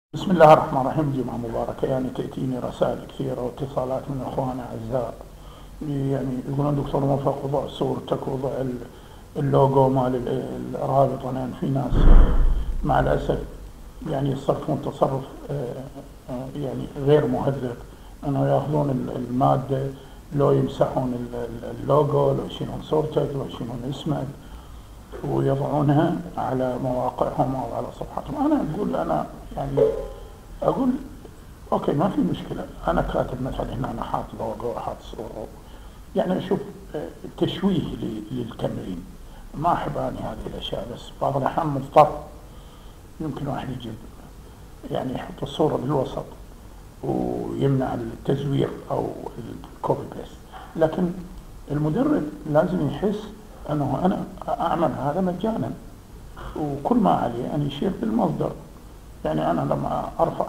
بسم الله الرحمن الرحيم. جمعة مباركة. يعني تأتيني رسائل كثيرة واتصالات من أخوان أعزاء، يعني يقولون دكتور موفق وضع صورتك وضع اللوجو مال الرابطة، لأن في ناس مع الأسف يعني يصرفون تصرف يعني غير مهذب، أنه يأخذون المادة، لو يمسحون اللوجو، لو يشيلون صورتك، لو يشيلون اسمك ويضعونها على مواقعهم أو على صفحاتهم. أنا يعني أقول أوكي، ما في مشكلة، أنا كاتب مثلا هنا، أنا حاط لوجو، حاط صورة، يعني أشوف تشويه للتمرين. ما أحب أنا هذه الأشياء، بس بعض الأحيان مضطر، يمكن واحد يجيب يعني يحط الصورة بالوسط ويمنع التزوير أو الكوبي بيست، لكن المدرب لازم يحس أنه أنا أعمل هذا مجانا، وكل ما عليه أن يشير بالمصدر. يعني أنا لما أرفع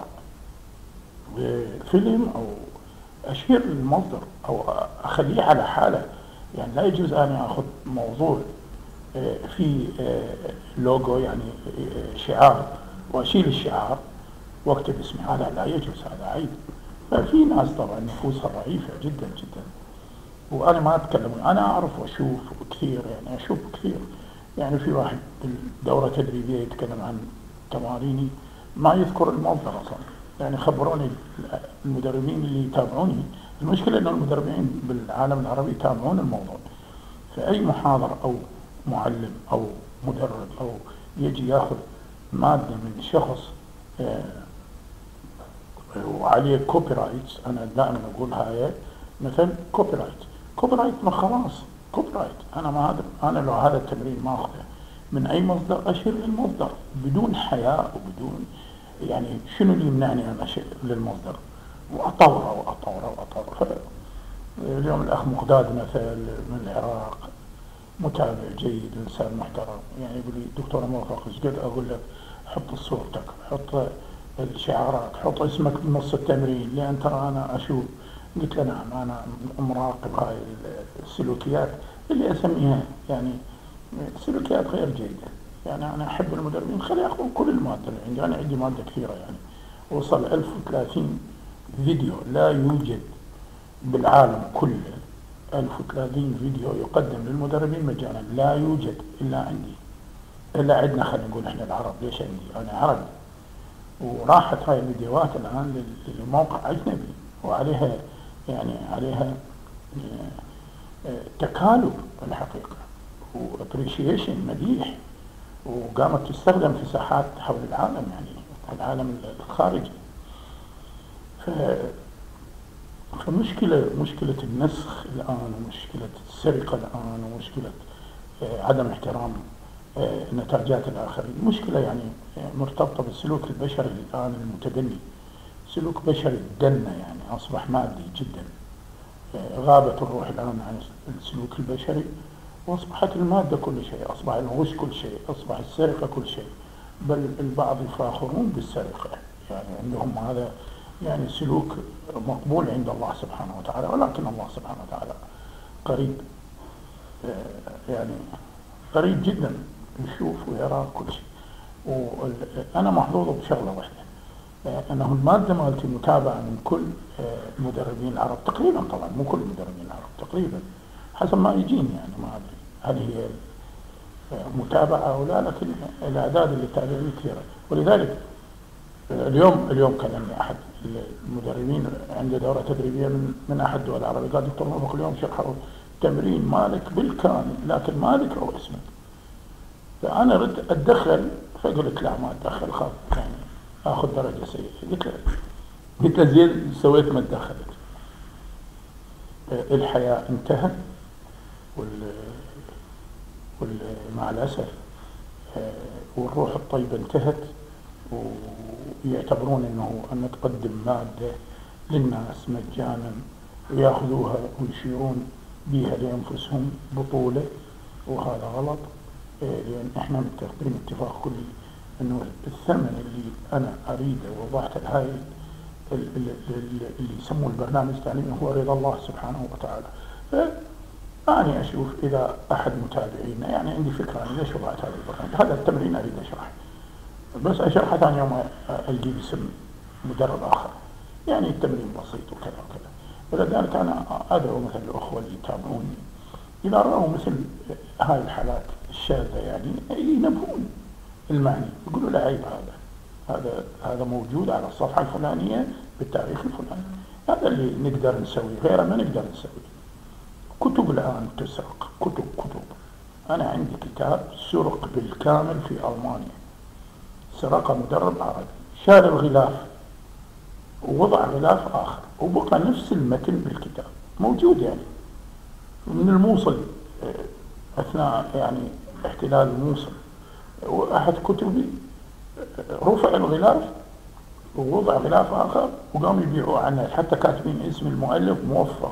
فيلم أو أشير للمصدر أو أخليه على حالة، يعني لا يجوز أن أخذ موضوع في لوجو، يعني شعار، وأشيل الشعار واكتب اسمي، هذا لا يجوز، هذا عيب. ففي ناس طبعا نفوسها ضعيفة جدا جدا، وأنا ما أتكلم، أنا أعرف وأشوف كثير، يعني أشوف كثير. يعني في واحد بالدورة تدريبية يتكلم عن تماريني ما يذكر المصدر أصلا، يعني خبروني المدربين اللي يتابعوني. المشكلة أن المدربين بالعالم العربي يتابعون الموضوع، فأي محاضر أو معلم أو مدرب أو يجي ياخذ مادة من شخص وعليه كوبي رايت، أنا دائما أقول هاي مثلا كوبي رايت ما خلاص كوبي رايت. أنا ما هذا، أنا لو هذا التمرين ما أخذه من أي مصدر أشير للمصدر بدون حياء وبدون، يعني شنو اللي يمنعني أن أشير للمصدر وأطوره. اليوم الأخ مقداد مثل من العراق، متابع جيد، إنسان محترم، يعني يقول لي دكتور موفق ايش قد أقول لك حط صورتك، حط الشعارات، حط اسمك بنص التمرين، لأن ترى أنا أشوف. قلت له نعم، أنا مراقب هاي السلوكيات اللي أسميها يعني سلوكيات غير جيدة. يعني أنا أحب المدربين خلي يأخذون كل المادة اللي عندي، أنا عندي مادة كثيرة، يعني وصل 1030 فيديو، لا يوجد بالعالم كله 1030 فيديو يقدم للمدربين مجانا، لا يوجد إلا عندي، إلا عندنا، خلينا نقول إحنا العرب. ليش عندي؟ أنا عربي، وراحت هاي الفيديوهات الآن لموقع أجنبي، وعليها يعني عليها تكالب الحقيقة وابريشيشن، مديح، وقامت تستخدم في ساحات حول العالم، يعني العالم الخارجي. مشكلة النسخ الآن، ومشكلة السرقة الآن، ومشكلة عدم احترام نتاجات الآخرين، مشكلة يعني مرتبطة بالسلوك البشري الآن المتدني، سلوك بشري دنة، يعني أصبح مادي جدا. غابت الروح الآن عن السلوك البشري، وأصبحت المادة كل شيء، أصبح الغش كل شيء، أصبح السرقة كل شيء، بل البعض يفاخرون بالسرقة، يعني عندهم هذا يعني سلوك مقبول عند الله سبحانه وتعالى، ولكن الله سبحانه وتعالى قريب، يعني قريب جدا، يشوف ويرى كل شيء. وأنا محظوظ بشغلة واحدة، أنه المادة مالتي متابعة من كل المدربين العرب تقريبا، طبعا مو كل المدربين العرب، تقريبا حسب ما يجيني، يعني ما أدري هل هي متابعة أو لا، لكن الأعداد اللي تابعين كثيرة. ولذلك اليوم كلمني أحد المدربين عنده دورة تدريبية من أحد الدول العربية، قال دكتور موفق اليوم شرحوا تمرين مالك بالكامل، لكن ما ذكروا اسمك. فأنا ردت أتدخل، فقلت لا ما أتدخل، خاف يعني أخذ درجة سيئة. قلت له زين سويت ما تدخلت. الحياة انتهت، مع الأسف والروح الطيبة انتهت، ويعتبرون أن تقدم مادة للناس مجانا ويأخذوها ويشيرون بها لأنفسهم بطولة، وهذا غلط. لأن احنا متفقين اتفاق كلي أنه الثمن اللي أنا أريده وضعت هاي اللي يسموه البرنامج التعليمي هو رضا الله سبحانه وتعالى. أنا أشوف إذا أحد متابعينا يعني عندي فكرة، أنا ليش وضعت هذا البرنامج، هذا التمرين أريد أشرح، بس أشرحها ثاني يوم أجيب اسم مدرب آخر، يعني التمرين بسيط وكذا وكذا. ولذلك أنا أدعو مثل الأخوة اللي يتابعوني إذا رأوا مثل هاي الحالات الشاذة يعني ينبهون المعني، يقولوا لا عيب، هذا موجود على الصفحة الفلانية بالتاريخ الفلاني. هذا اللي نقدر نسويه، غيره ما نقدر نسويه. كتب الآن تسرق، كتب. أنا عندي كتاب سرق بالكامل في ألمانيا، سرق مدرب عربي، شال الغلاف ووضع غلاف آخر وبقى نفس المتن بالكتاب موجود، يعني من الموصل أثناء يعني احتلال الموصل، وأحد كتبي رفع الغلاف ووضع غلاف آخر وقاموا يبيعوه عنه، حتى كاتبين اسم المؤلف موفق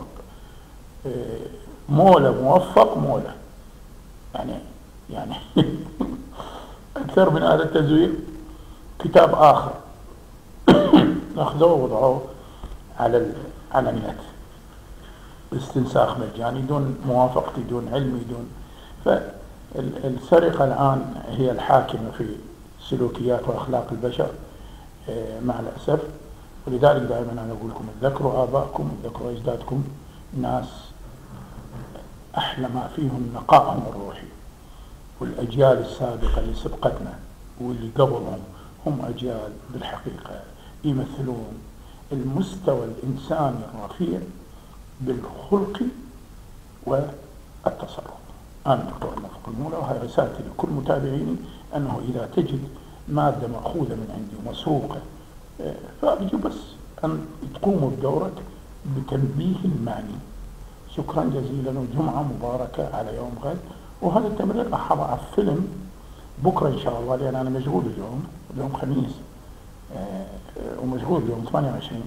مولى، موفق مولى، يعني أكثر من هذا التزوير. كتاب آخر أخذوه ووضعوه على النت باستنساخ مجاني دون موافقتي، دون علمي، دون. فالسرقة الآن هي الحاكمة في سلوكيات وأخلاق البشر مع الأسف. ولذلك دائما أنا أقول لكم ذكروا آباءكم وذكروا أجدادكم، ناس أحلى ما فيهم نقائهم الروحي. والأجيال السابقة اللي سبقتنا واللي قبلهم هم أجيال بالحقيقة يمثلون المستوى الإنساني الرفيع بالخلق والتصرف. أنا دكتور موفق المولى، وهي رسالتي لكل متابعيني أنه إذا تجد مادة مأخوذة من عندي ومسروقة فأرجو بس أن تقوموا بدورك بتنبيه المعني. شكرا جزيلا، وجمعة مباركة على يوم غد. وهذا التمرير راح أضع فيلم بكرة إن شاء الله، لأن أنا مشغول اليوم خميس ومشغول اليوم 28.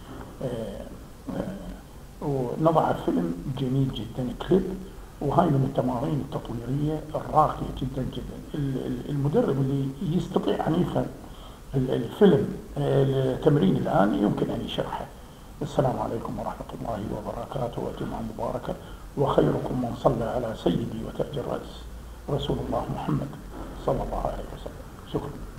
ونضع فيلم جميل جدا، كليب، وهاي من التمارين التطويرية الراقية جدا جدا. المدرب اللي يستطيع أن يفهم الفيلم التمرين الآن يمكن أن يشرحه. السلام عليكم ورحمة الله وبركاته، وجمعة مباركة. وخيركم من صلى على سيدي وتاج الرأس رسول الله محمد صلى الله عليه وسلم. شكرا.